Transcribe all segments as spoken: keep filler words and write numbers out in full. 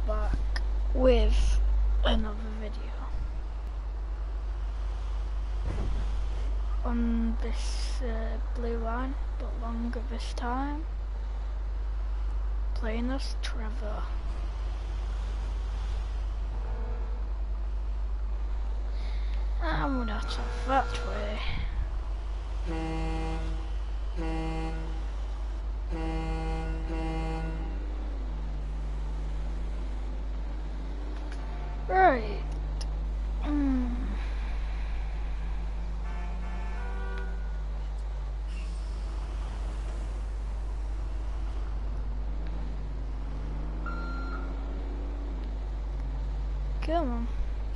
back with another video on this uh, blue line, but longer this time, playing as Trevor. I'm gonna have that way. Right. Mm. Come on.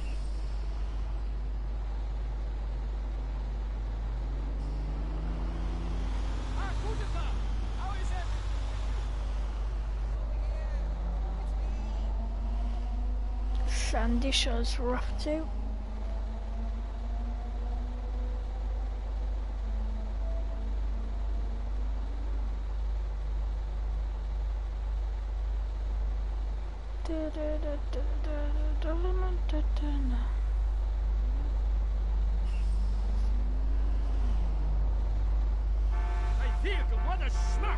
Sandy Shores rough too. Hey, vehicle, what a schmuck!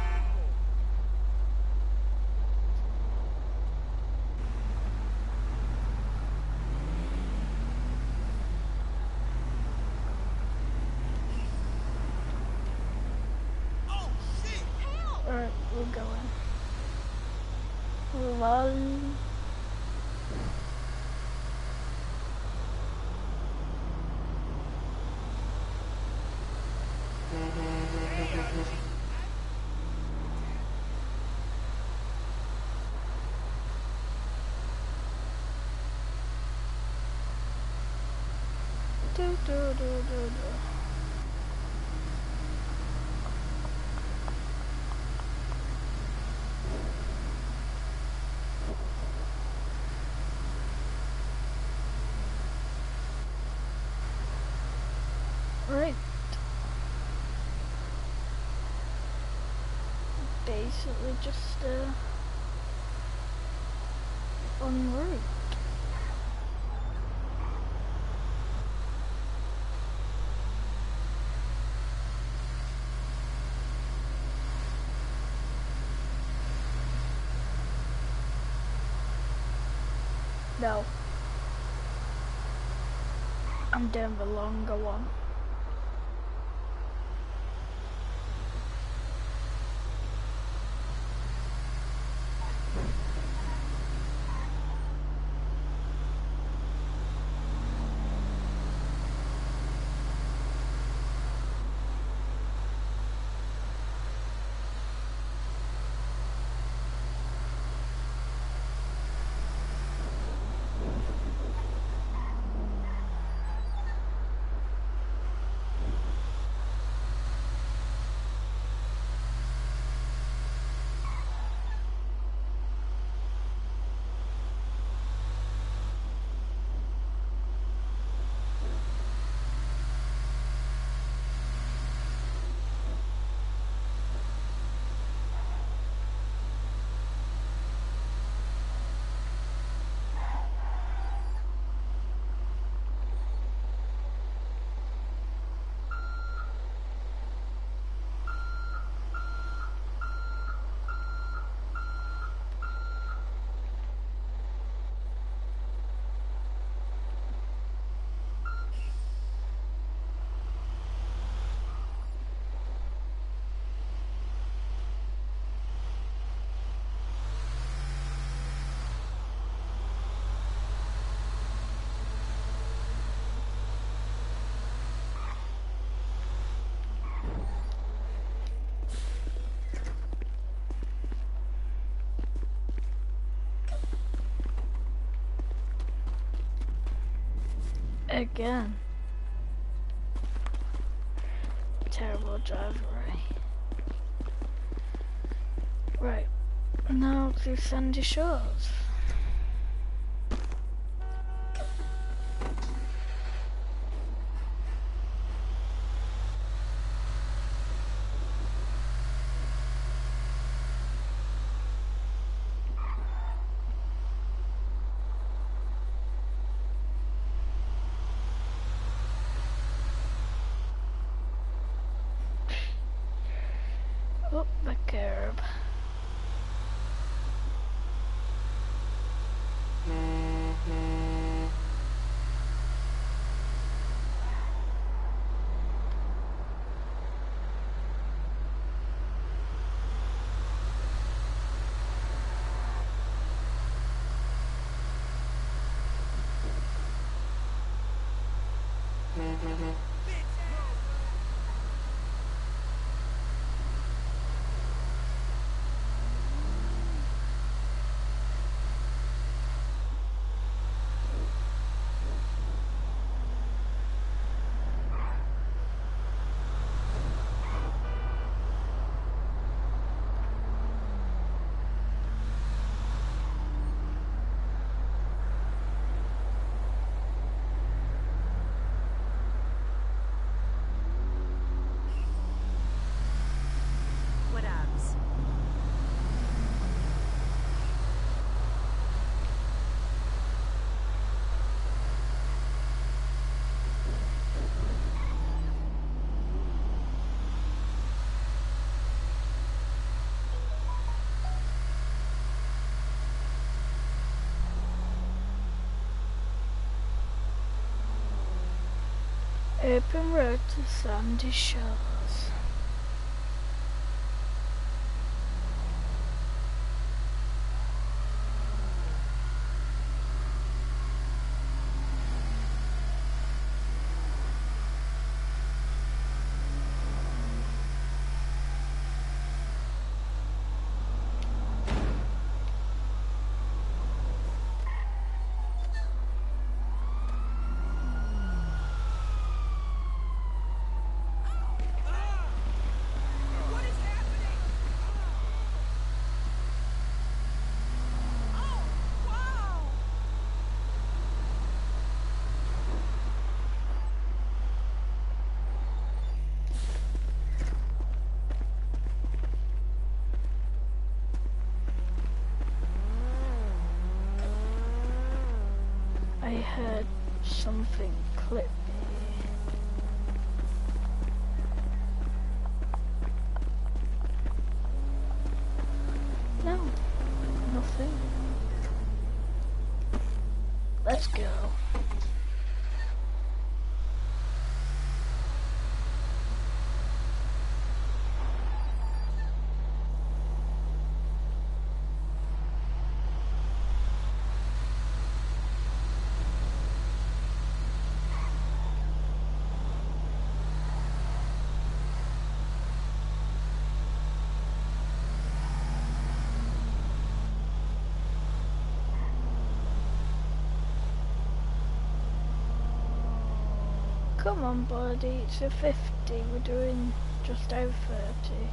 Alright, we're going. Lol. Do do do do do. Right. Basically just uh, en route. No. I'm doing the longer one. Again. Terrible driver, right? Right. Now to Sandy Shores. Up the curb. Open road to Sandy Shores. I heard something clip. No, nothing. Let's go. Come on, buddy, it's a fifty, we're doing just over thirty.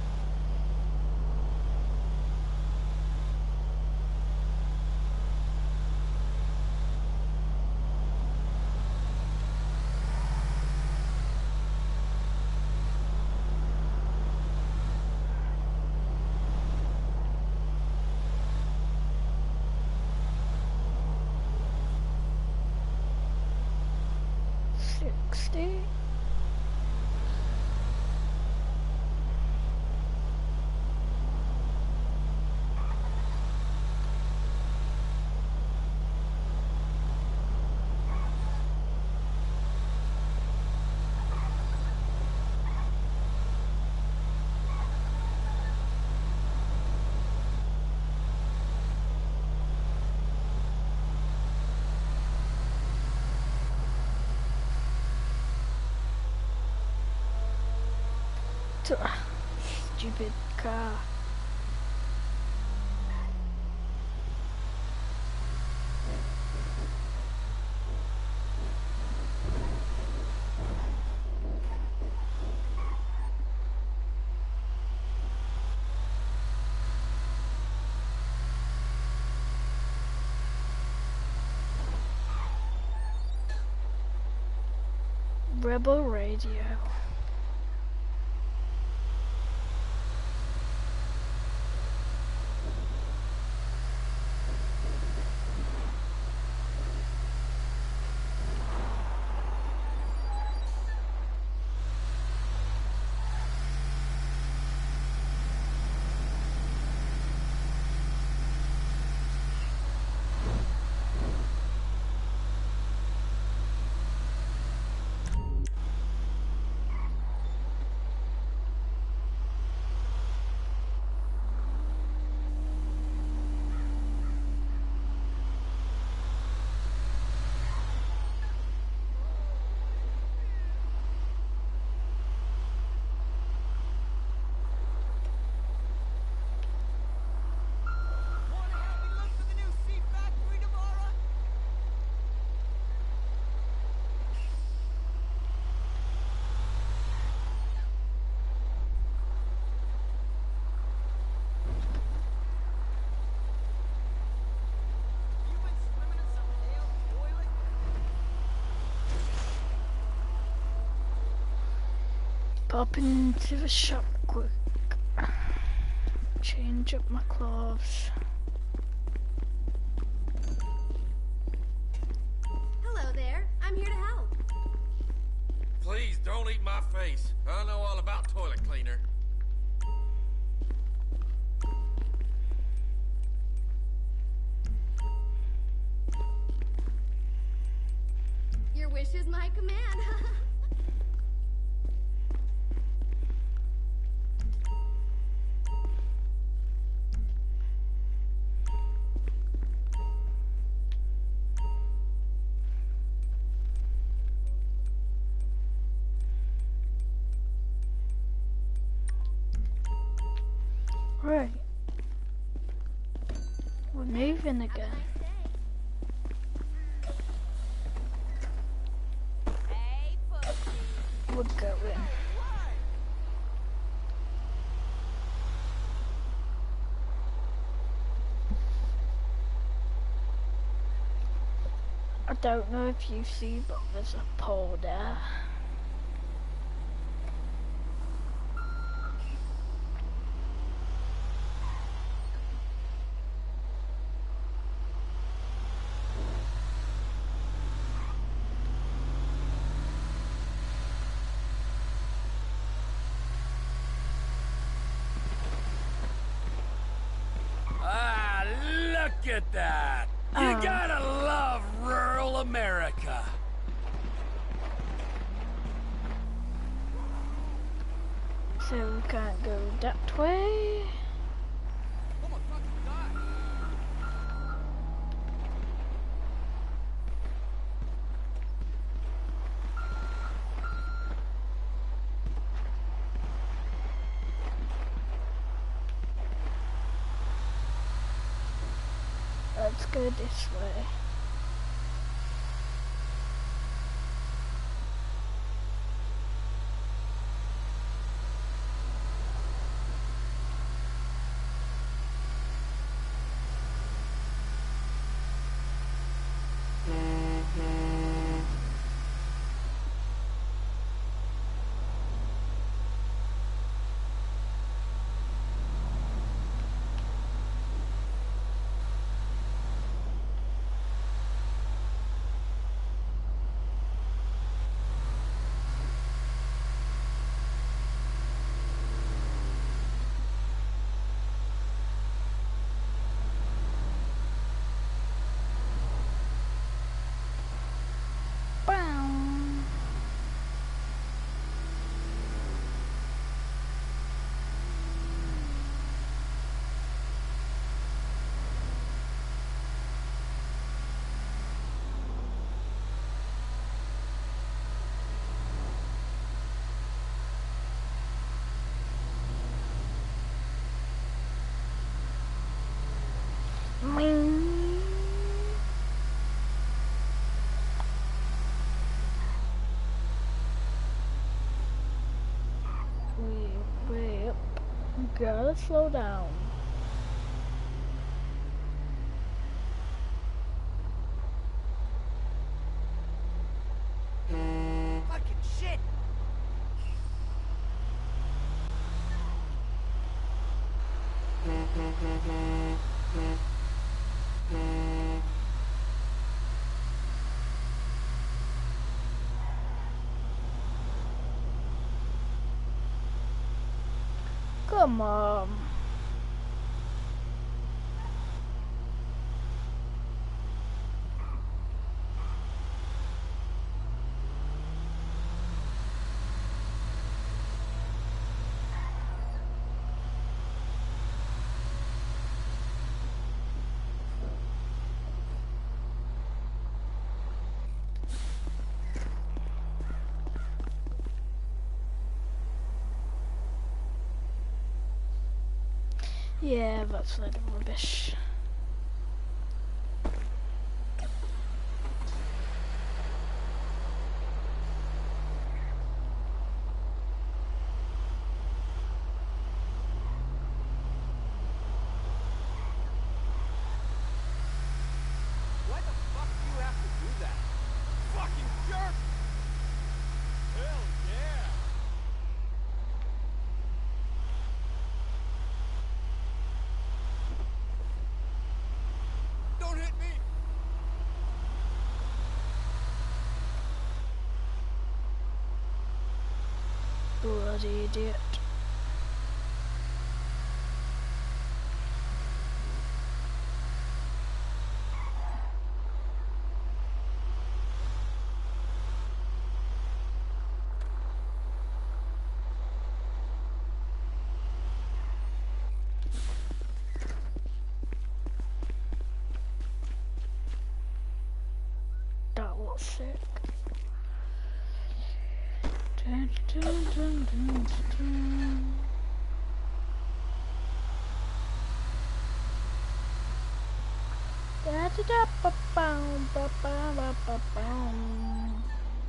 sixty. Stupid car. Rebel Radio. Pop into the shop quick. Change up my clothes. Hello there. I'm here to help. Please don't eat my face. I know all about toilet cleaner. Your wish is my command. Right. We're moving again. Hey, pussy. We're going. I don't know if you see, but there's a pole there. Ah, look at that! You Oh. gotta love rural America. So we can't go that way. Oh my fucking god! Let's go this way. Bow. Ming. Way, way up. Gotta slow down. Fucking shit! Come on. Yeah, that's a lot of rubbish. Why the fuck do you have to do that? Fucking jerk! Hell yeah! bloody idiot. That was sick. Dun, dun, dun, dun, dun. Da da da ba boom ba ba ba ba boom.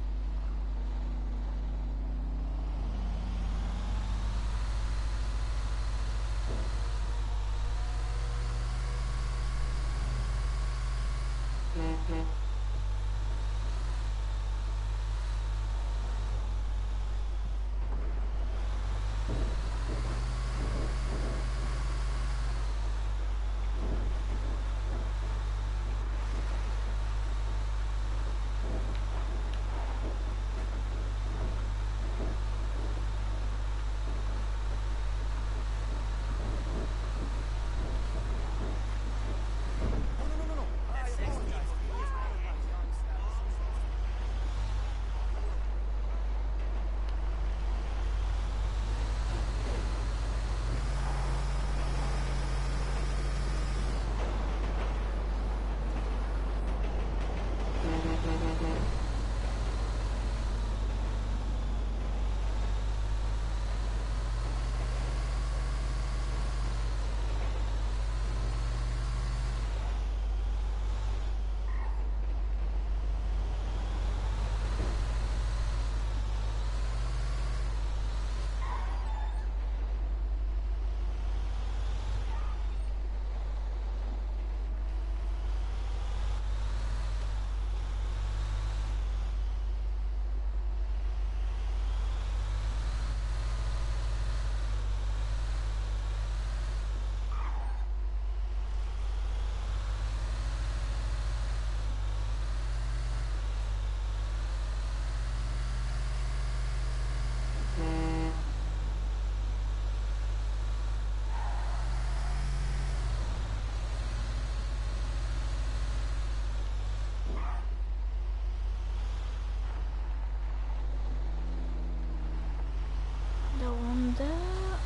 The one there.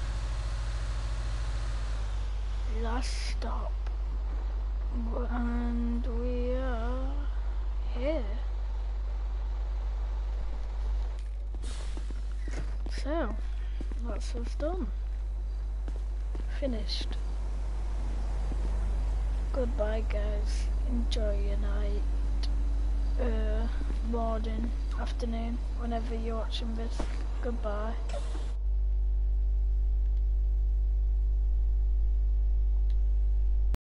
Last stop. And we are here. So, that's us done. Finished. Goodbye guys. Enjoy your night. Uh, morning, afternoon, whenever you're watching this. Goodbye.